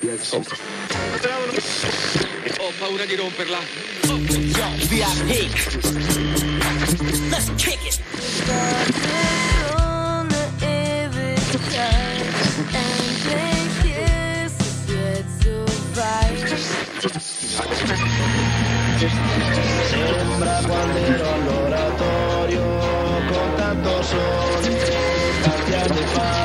Ho paura di romperla. Yo, VIP. Let's kick it. Sembra quando ero all'oratorio con tanto sole, tanti anni fa.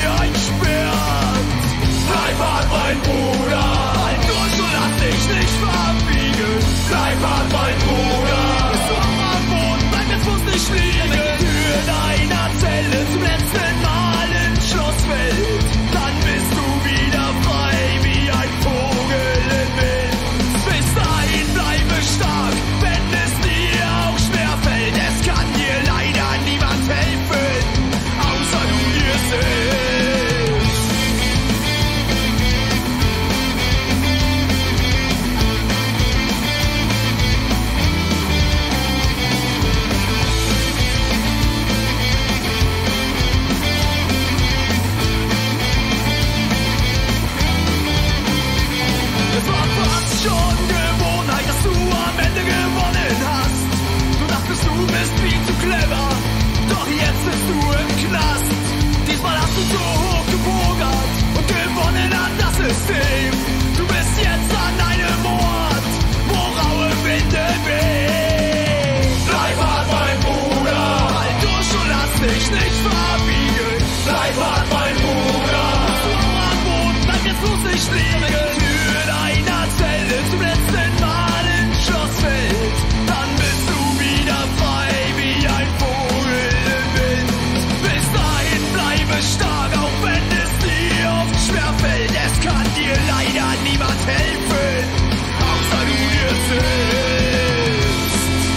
mir einsperrt. Bleib hart, mein Bruder, halt durch und lass dich nicht verbiegen. Bleib hart, mein Bruder, bist du auch am Boden, bleib jetzt muss nicht liegen. Wenn die Tür deiner Zelle zum letzten Mal ins Schloss fällt, dann bist du wieder frei wie ein Vogel im Wind. Bis dahin bleibe stark, wenn es dir auch schwerfällt. Es kann dir leider niemand helfen, außer du dir selbst. Es war fast schon Gewohnheit, dass du am Ende gewonnen hast. Du dachtest, du bist viel zu clever, doch jetzt bist du im Knast. Diesmal hast du so hoch gepokert und gewonnen hat das System. Du bist jetzt an einem Ort, wo raue Winde wehen. Bleib hart, mein Bruder, halt durch und lass dich nicht verbiegen. Bleib hart, mein Bruder, bist du auch am Boden, bleib jetzt bloß nicht liegen. Tür deiner Zelle zum letzten Mal ins Schloss fällt, dann bist du wieder frei wie ein Vogel im Wind. Bis dahin bleibe stark, auch wenn es dir oft schwerfällt. Es kann dir leider niemand helfen, außer du dir selbst.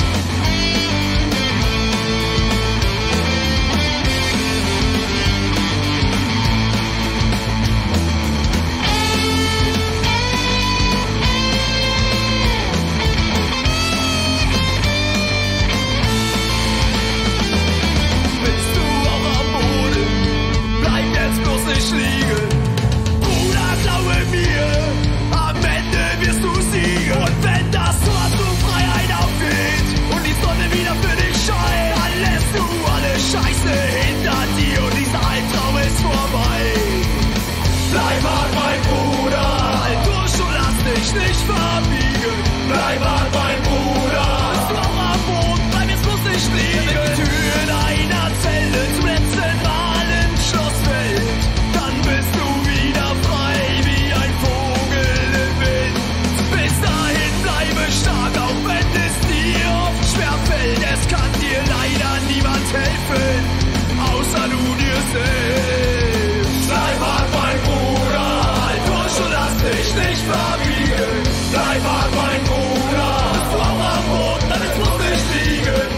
Bist du auch am Boden? Bleib jetzt bloß nicht liegen. Bruder, glaube mir, am Ende wirst du siegen. Und wenn das Tor zur Freiheit aufgeht und die Sonne wieder für dich scheint, dann lässt du alle Scheiße hinter dir und dieser Albtraum ist vorbei. Bleib hart, mein Bruder, halt durch und lass dich nicht verbiegen. Bleib hart, mein Bruder, bist du auch am Boden, bleib jetzt bloß nicht liegen. Wenn die Tür deiner Zelle zum letzten Mal ins Schloss fällt, dann bist du wieder frei wie ein Vogel im Wind. Bis dahin bleibe stark, auch wenn es dir oft schwerfällt. Es kann dir leider niemand helfen, außer du dir selbst. Bleib hart, mein Bruder, halt durch und lass dich nicht verbiegen. Bleib hart, mein Bruder, bist du auch am Boden, dann ist bloß nicht liegen.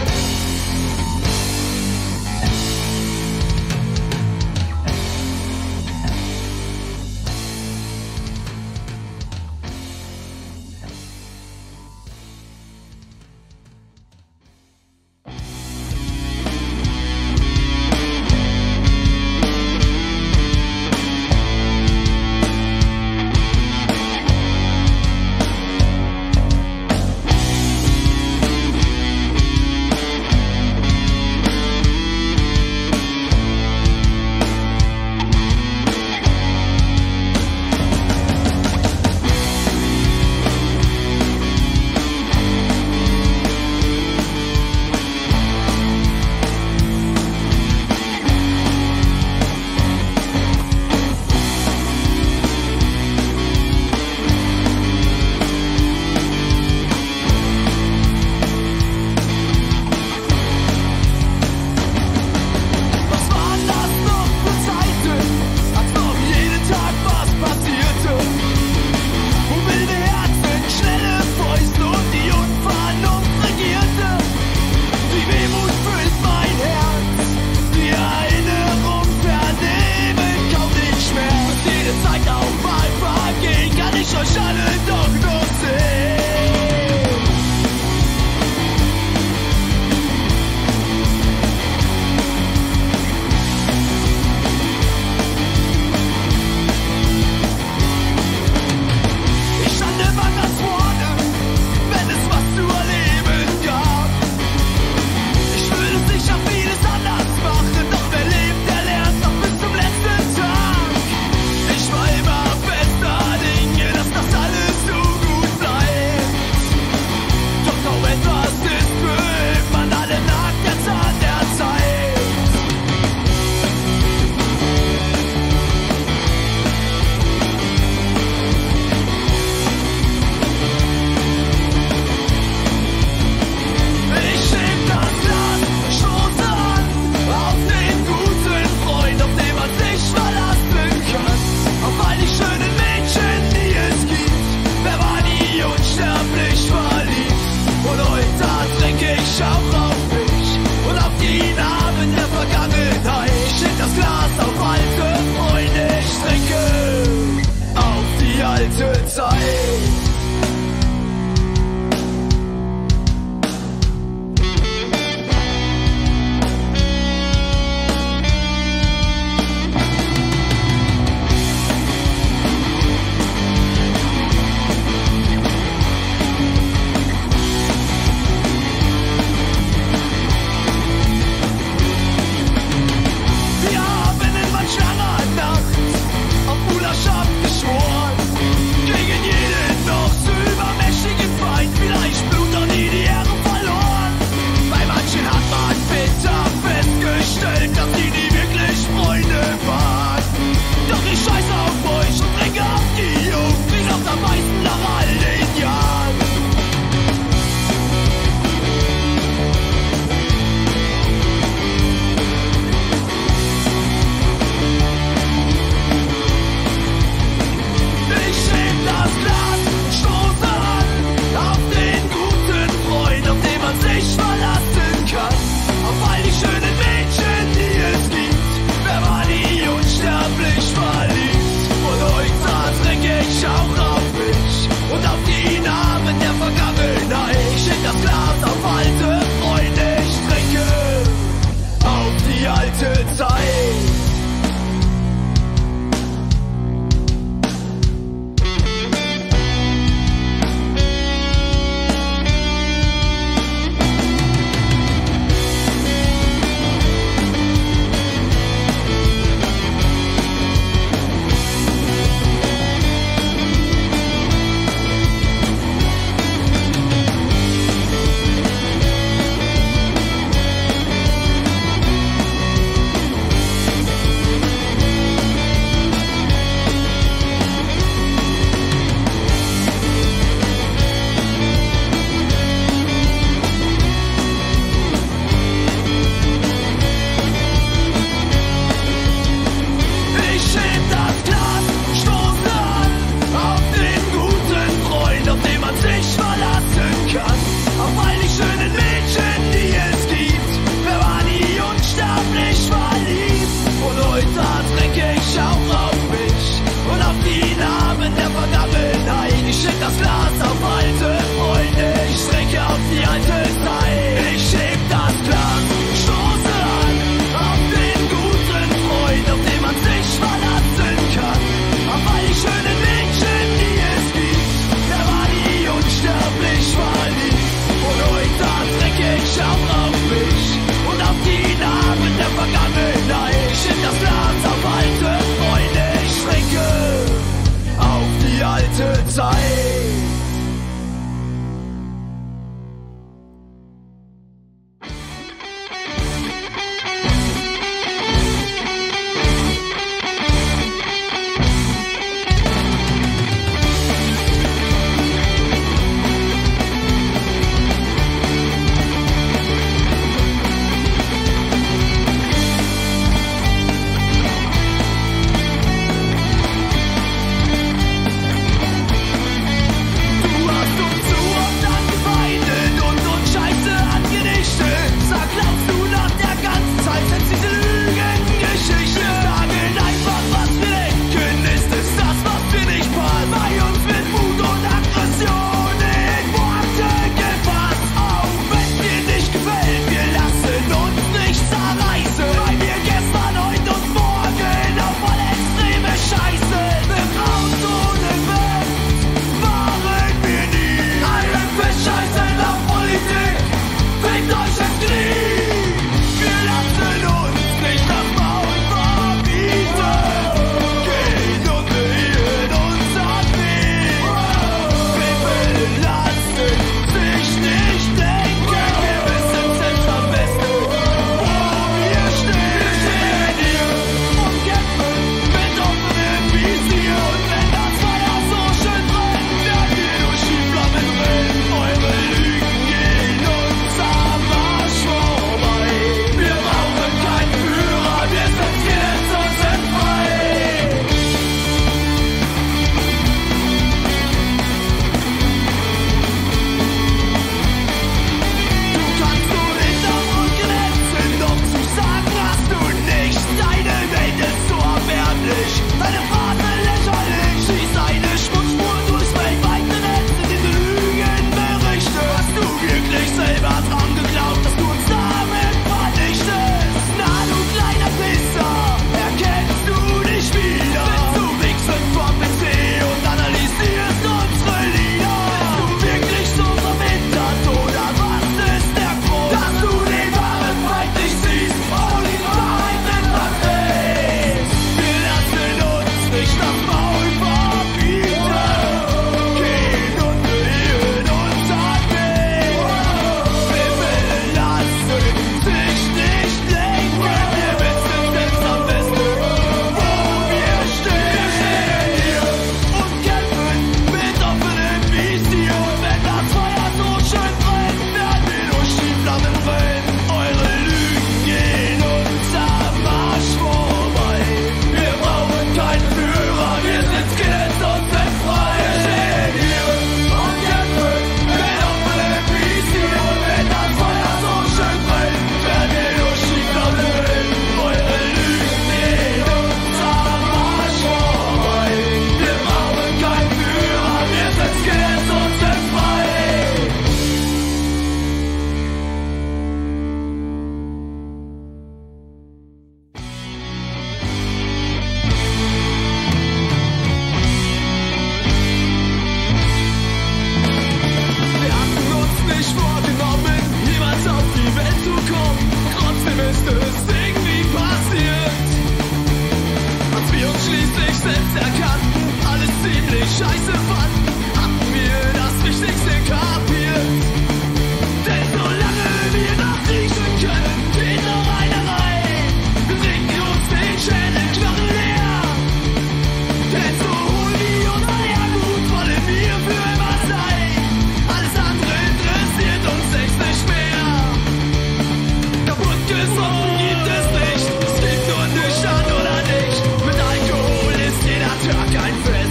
sich selbst erkannt, alles ziemlich scheiße fanden, hatten wir das Wichtigste kapiert. Denn solange wir noch riechen können, geht noch einer rein. Wir trinken uns den Schädel knarren leer. Denn so hohl wie unser Ehrgut wollen wir für immer sein. Alles andere interessiert uns echt nicht mehr. Kaputt gesoffen gibt es nicht, es gibt nur nüchtern oder nicht. Mit Alkohol ist jeder Tag ein Fest.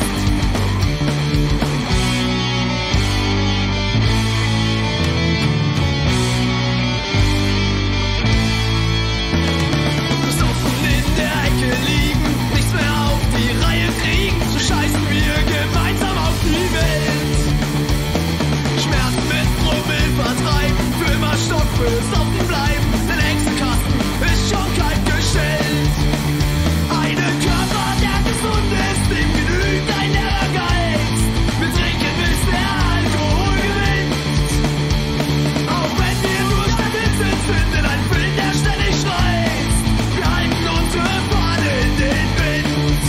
Besoffen in der Ecke liegen, nichts mehr auf die Reihe kriegen, so scheißen wir gemeinsam auf die Welt. Schmerzen mit Rummel vertreiben, für immer stockbesoffen bleiben, der nächste Kasten ist schon kalt gestellt. Einen Körper, der gesund ist, dem genügt ein leerer Geist. Wir trinken, bis der Alkohol gewinnt. Auch wenn wir nur Statistiken sind in einem Film, der ständig schreit. Wir halten unsere Fahne in den Wind.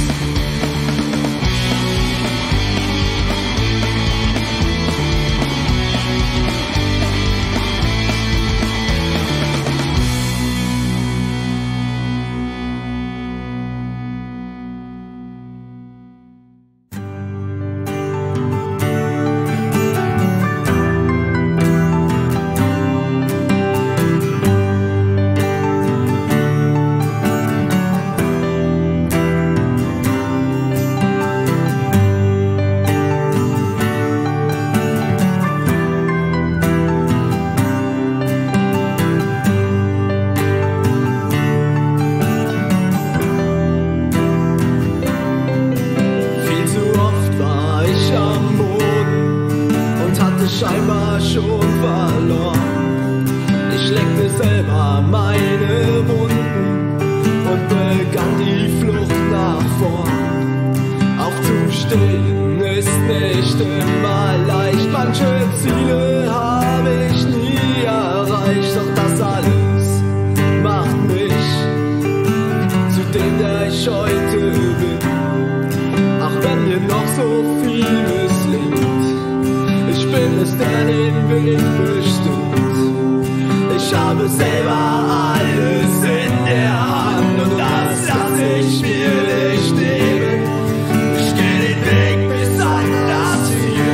Viel zu oft war ich am Boden und hatte scheinbar schon verloren. Ich leckte selber meine Wunden und begann die Flucht nach vorn. Aufzustehen ist nicht immer leicht, manche Ziele habe ich nie erreicht, doch das alles macht mich zu dem, der ich heute bin. Auch wenn mir noch so viel misslingt, ich bin es, der den Weg bestimmt. Ich habe selber alles in der Hand und das lass ich mir nicht nehmen. Ich geh den Weg bis an das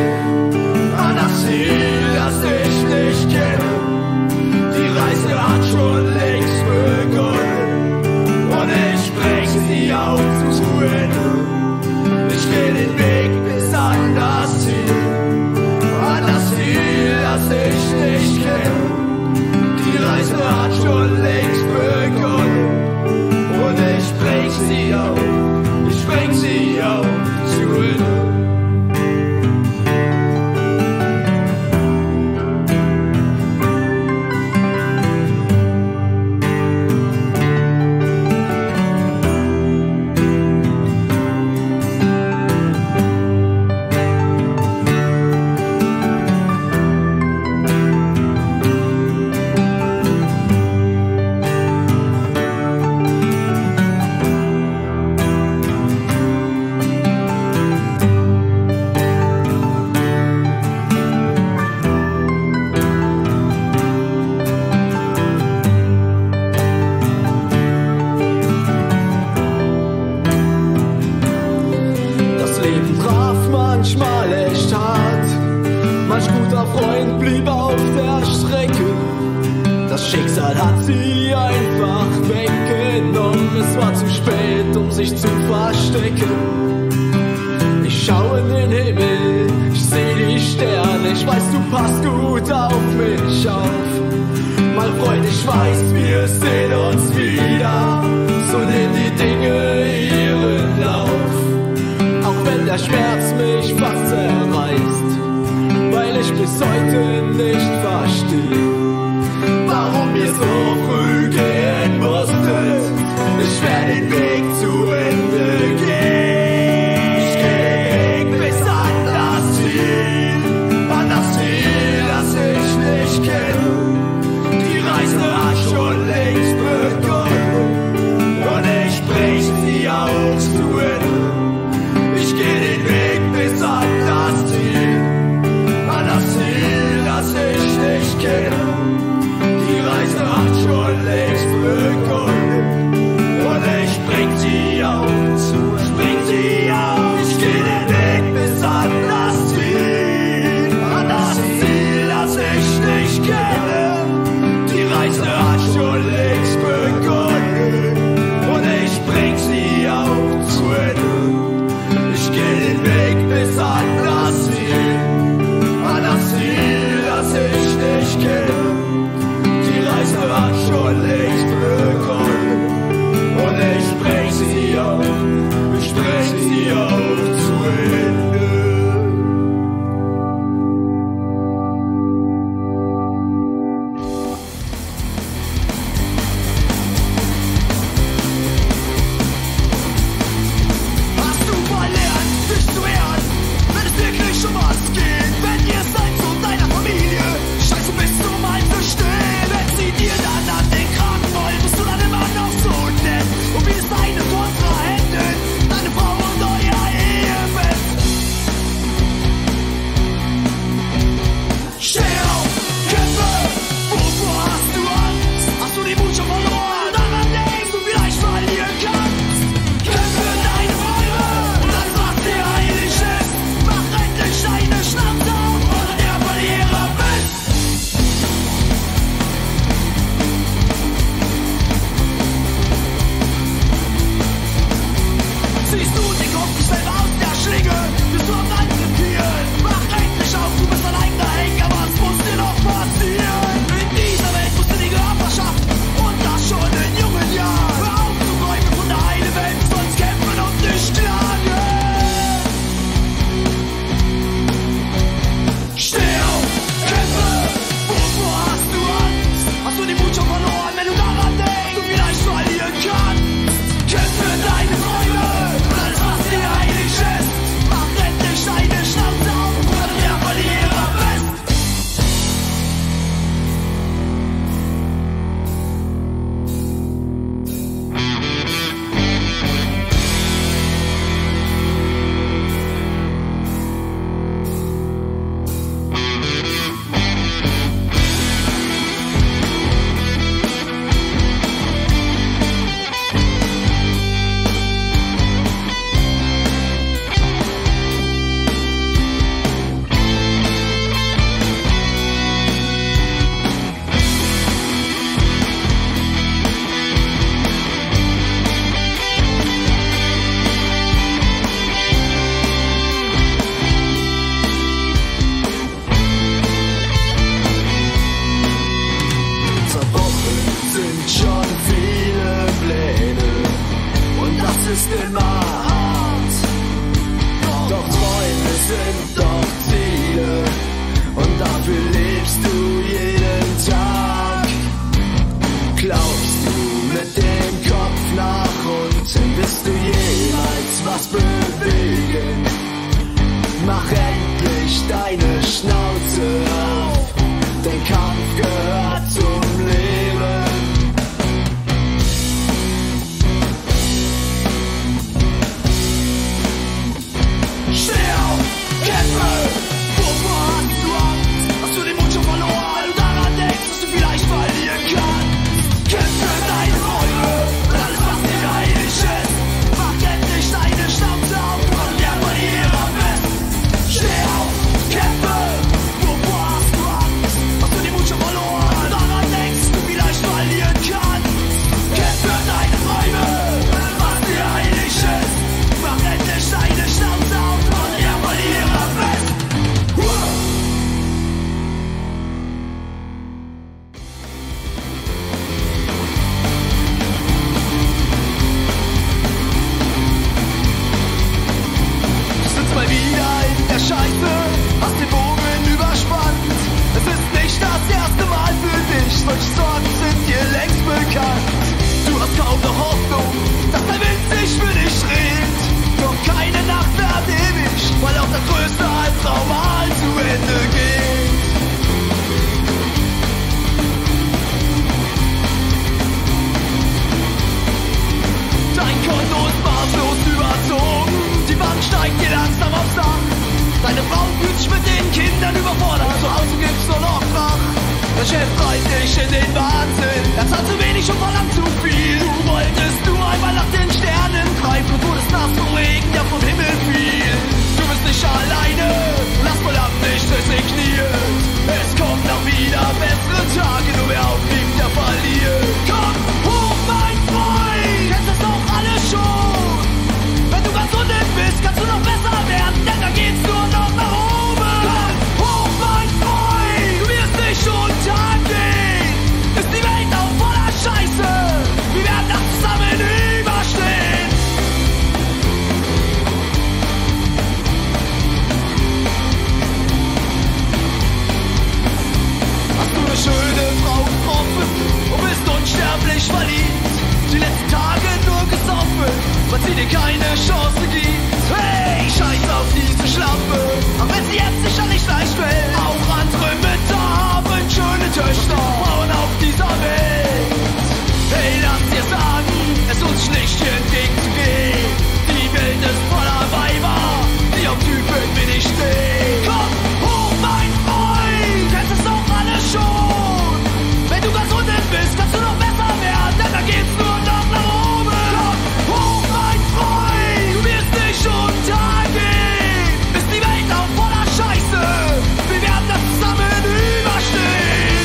Ziel, das ich nicht kenne. Die Reise hat schon längst begonnen und ich brech sie auch zu Ende. Ich geh den Weg bis an das Ziel, das ich nicht kenne. Die Reise hat schon längst begonnen und ich brech sie auf zu Ende. Manchmal echt hart, manch guter Freund blieb auf der Strecke. Das Schicksal hat sie einfach weggenommen. Es war zu spät, um sich zu verstecken. Ich schaue in den Himmel, ich seh die Sterne. Ich weiß, du passt gut auf mich auf. Mein Freund, ich weiß, wir sehen uns wieder. So nehmen die Dinge ihren Lauf. Auch wenn der Schmerz mich fast zerreißt, weil ich bis heute nicht verstehe, warum wir so früh gehen mussten. Ich werde den Weg zu Ende gehen. Ich gehe bis an das Ziel, das ich nicht kenne. Die Reise hat schon längst begonnen und ich brech sie auch zu Ende. Ziehst du den Kopf nicht selber aus der Schlinge, bist du am Rande hier. Mach endlich auf, du bist ein eigener Henker, was muss dir noch passieren? In dieser Welt musst du die Gehör verschaffen und das schon in jungen Jahren. Hör auf zu träumen von der heilen Welt, sonst kämpfen und nicht klagen. Steh auf, kämpfe, wovor hast du Angst? Hast du den Mut schon verloren, wenn du daran denkst, du vielleicht verlieren kannst? Kämpfe deine Träume und alles, was dir heilig ist. Mach endlich deine Schnauze auf oder der Verlierer bist. Ist immer hart, doch Träume sind doch Ziele und dafür lebst du jeden Tag. Glaubst du mit dem Kopf nach unten, wirst du jemals was bewegen? Mach endlich deine Schnauze auf, dein Kampf gehört zum Leben. Kämpfe! Wovor hast du Angst? Hast du den Mut schon verloren, weil du daran denkst, dass du vielleicht verlieren kannst? Kämpfe deine Träume und alles, was dir heilig ist. Mach endlich deine Schnauze auf, weil du der Verlierer bist. Steh auf, kämpfe! Wovor hast du Angst? Hast du den Mut schon verloren, weil du daran denkst, dass du vielleicht verlieren kannst? Kämpfe deine Träume und alles, was dir heilig ist. Mach endlich deine Schnauze auf, weil du der Verlierer bist. Mal wieder in der Scheiße, hast den Bogen überspannt. Es ist nicht das erste Mal für dich, solche Sorgen sind dir längst bekannt. Du hast kaum noch Hoffnung, dass der Wind sich für dich dreht. Doch keine Nacht wird ewig, weil auch das größte Albtraum mal zu Ende geht. Dein Konto ist maßlos überzogen, die Bank steigt dir langsam aufs Dach. Deine Frau fühlt sich mit den Kindern überfordert, zu Hause gibt's nur noch Krach. Der Chef treibt dich in den Wahnsinn, er zahlt zu wenig und verlangt zu viel. Du wolltest nur einmal nach den Sternen greifen und wurdest nass vom Regen, der vom Himmel fiel. Du bist nicht alleine, lass mal ab, nicht resigniert. Es kommen noch wieder bessere Tage, nur wer aufgibt, der verliert. Komm hoch, mein Freund, kennst das doch alle schon. Wenn du ganz unten bist, kannst du noch besser werden, denn da geht's nur noch nach oben. Komm hoch, mein Freund, du wirst nicht untergehen. Ist die Welt auch voller Scheiße, wir werden das zusammen überstehen. Hast du eine schöne Frau getroffen und bist unsterblich verliebt? Die letzten Tage nur gesoffen, weil sie dir keine Chance gibt. Hey, scheiß auf diese Schlampe, auch wenn sie jetzt sicherlich leicht will. Auch andere Mütter haben schöne Töchter, Frauen auf dieser Welt. Hey, lass dir sagen, es lohnt sich nicht hier entgegenzugehen. Die Welt ist voller Weiber, die auf Typen wie dich stehen. Komm hoch, mein Freund, kennst es doch alle schon. Wenn du ganz unten bist, kannst du noch besser werden, denn da geht's nur noch nach oben. Komm hoch, mein Freund, du wirst nicht untergehen. Ist die Welt auch voller Scheiße, wir werden das zusammen überstehen.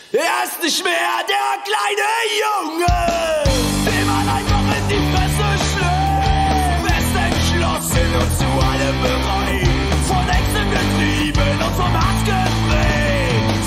Er ist nicht mehr der kleine Junge, dem man einfach in die Fresse schlägt. Fest entschlossen und zu allem bereit, von Ängsten getrieben und vom Hass geprägt.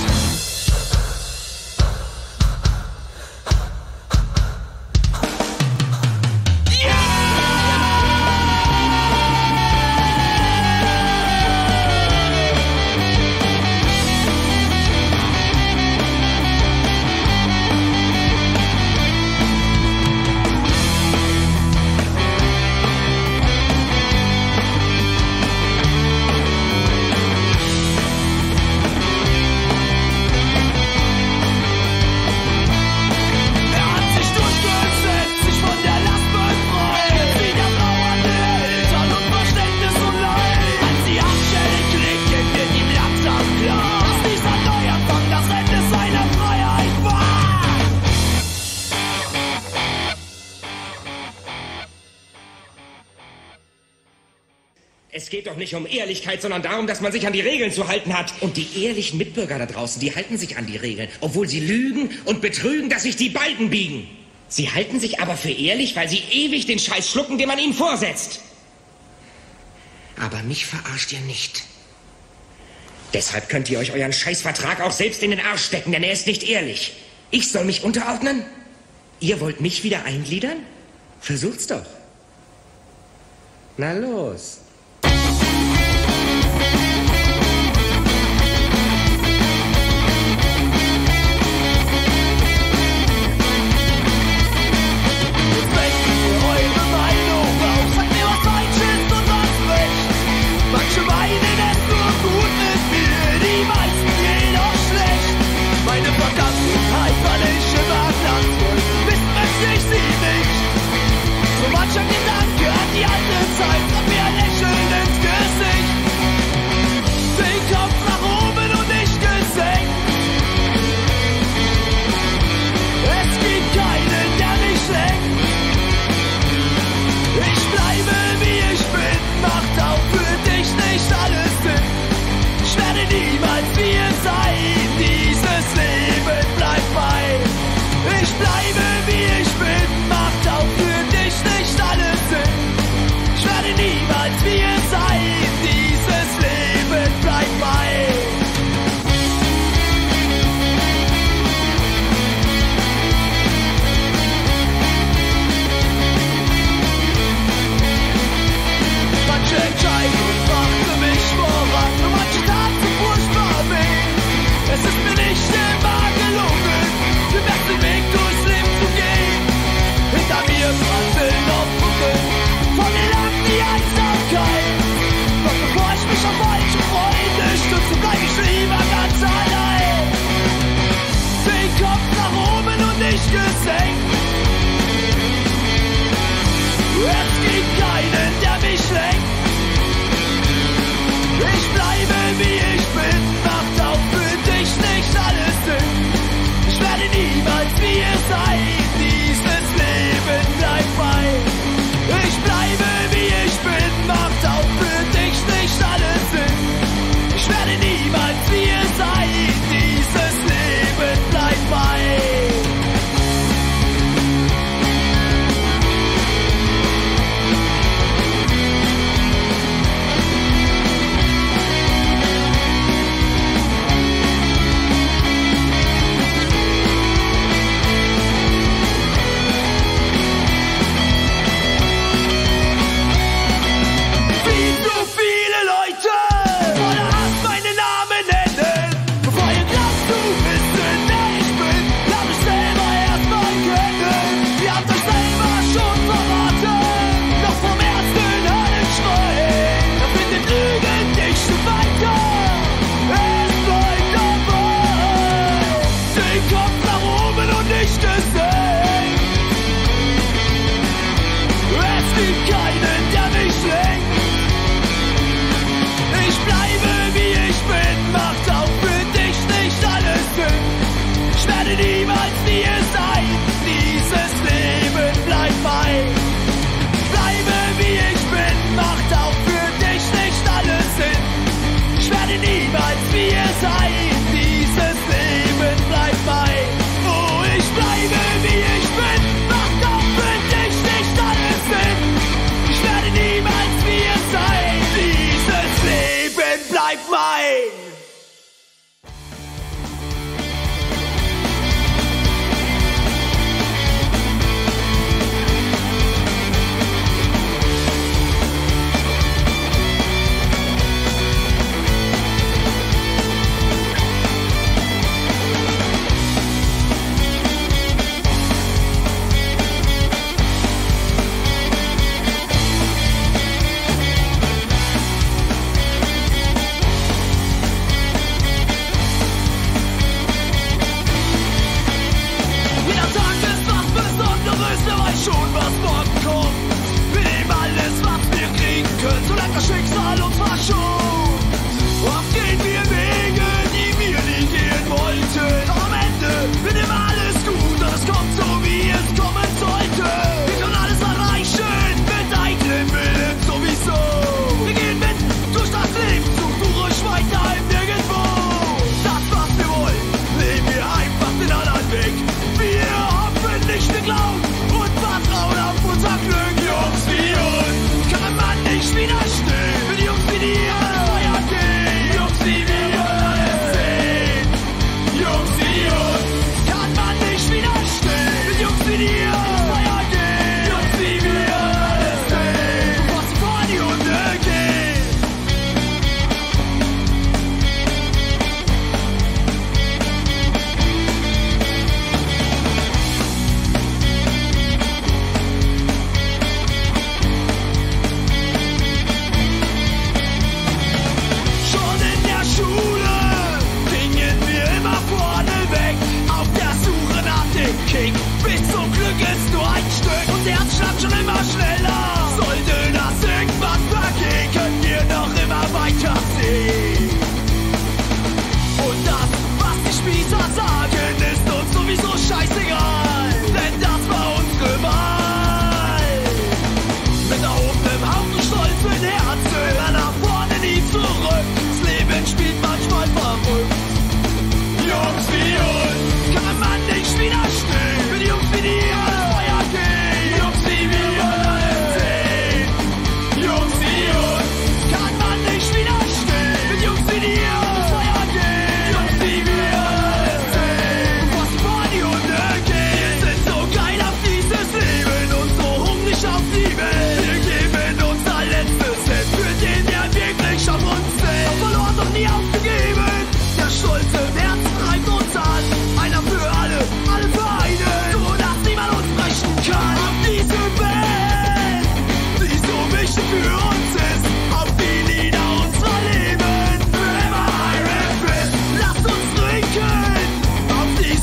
Es geht doch nicht um Ehrlichkeit, sondern darum, dass man sich an die Regeln zu halten hat. Und die ehrlichen Mitbürger da draußen, die halten sich an die Regeln, obwohl sie lügen und betrügen, dass sich die beiden biegen. Sie halten sich aber für ehrlich, weil sie ewig den Scheiß schlucken, den man ihnen vorsetzt. Aber mich verarscht ihr nicht. Deshalb könnt ihr euch euren Scheißvertrag auch selbst in den Arsch stecken, denn er ist nicht ehrlich. Ich soll mich unterordnen? Ihr wollt mich wieder eingliedern? Versucht's doch. Na los. Manche meinen es nur gut mit mir, die meisten gehen auch schlecht. Meine Vergangenheit war nicht immer glanzvoll, wissen möchte ich sie nicht. So mancher Gedanke an die alte Zeit, hat mir ein Lächeln ins Gesicht. Den Kopf nach oben und nicht gesenkt. Es gibt keinen, der mich lenkt. Ich bleibe wie ich bin, macht auch für dich nicht alles Sinn. Ich werde niemals wie ihr sein, dieses Leben bleibt mein. Ich bleibe wie ich bin, macht auch für dich nicht alles Sinn. Ich werde niemals wie ihr sein, dieses Leben bleibt mein. Manche Entscheidung brachte mich voran und manche Tat so furchtbar weh. Es ist mir nicht immer gelungen, den besten Weg durchs Leben zu gehen. Hinter mir brannten noch Brücken, vor mir lag die Einsamkeit. Doch bevor ich mich auf falsche Freunde stütze, bleib ich lieber ganz allein. Den Kopf nach oben und nicht gesenkt. Es gibt keinen, der mich lenkt. Ich bleibe wie ich bin, macht auch für dich nicht alles Sinn. Ich werde niemals wie ihr seid, dieses Leben bleibt mein. Ich bleibe wie ich bin, macht auch für dich nicht alles Sinn. Ich werde niemals wie ihr seid, dieses Leben bleibt mein. Niemals wie ihr seid, dieses Leben bleibt mein. Bleibe wie ich bin, macht auch für dich nicht alles Sinn. Ich werde niemals wie ihr seid, dieses Leben bleibt mein.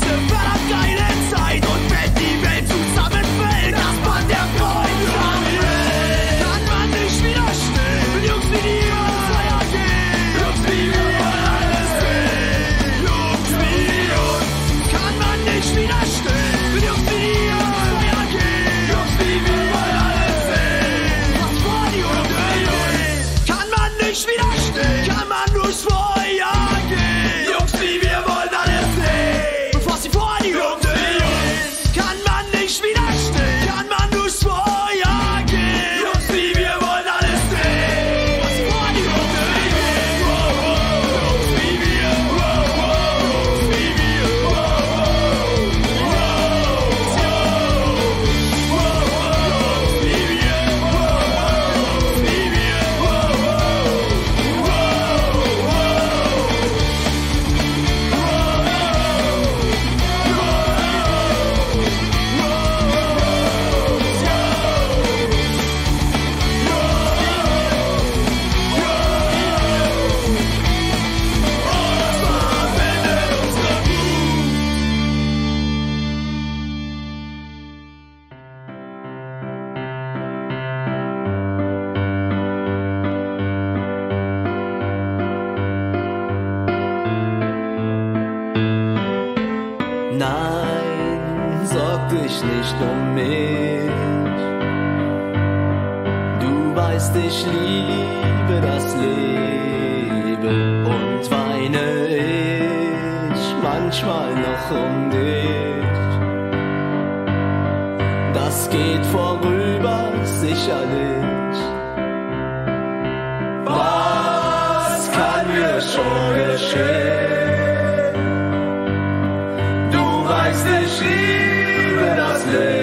eine verdammt geile Zeit. Und wenn die Welt zusammenfällt, das Band der Freunde kann man nicht widerstehen. Jungs wie die uns Feuer gehen, Jungs wie wir wollen alles sehen. Jungs wie uns kann man nicht widerstehen. Jungs wie die uns Feuer gehen, Jungs wie wir wollen alles sehen. Was vor die uns kann man nicht widerstehen, kann man durchs Feuer gehen. Jungs wie wir wollen alles sehen. Bevor sie vor die Jungs kann man nicht widerstehen, kann man durchs Feuer gehen. Jungs wie wir wollen alles sehen. Was sie vor die Jungs Jungs wie wir, Jungs wie wir, Nein, sorg dich nicht um mich. Du weißt, ich liebe das Leben und weine ich manchmal noch um dich. Das geht vorüber, sicherlich. Was kann mir schon geschehen? Ich liebe das Leben.